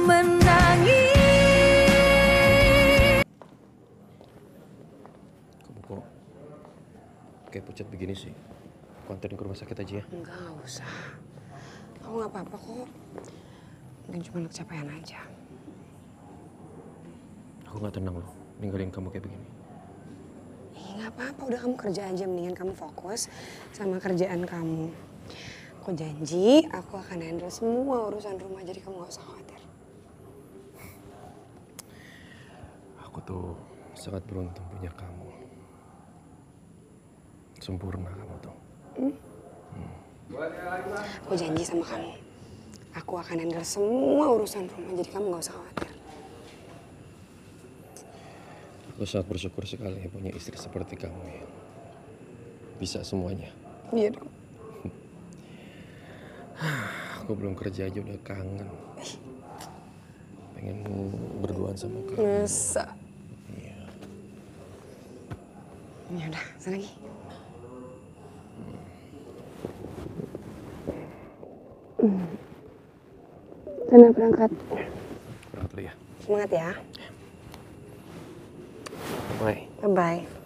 menangis. Kamu kok kayak pucat begini sih? Aku anterin ke rumah sakit aja ya? Enggak usah. Aku nggak apa-apa kok. Mungkin cuma kecapean aja. Aku nggak tenang loh, ninggalin kamu kayak begini. Nggak apa-apa, udah kamu kerja aja. Mendingan kamu fokus sama kerjaan kamu. Aku janji, aku akan handle semua urusan rumah, jadi kamu gak usah khawatir. Aku tuh sangat beruntung punya kamu. Sempurna kamu tuh. Aku janji sama kamu, aku akan handle semua urusan rumah, jadi kamu gak usah khawatir. Aku sangat bersyukur sekali punya istri seperti kamu ya. Bisa semuanya. Iya dong. Aku belum kerja aja udah kangen. Pengen berduaan sama kamu. Masa? Iya. Ya udah, sana lagi. Sana berangkat. Berangkat dulu ya. Semangat ya. Bye. Bye-bye.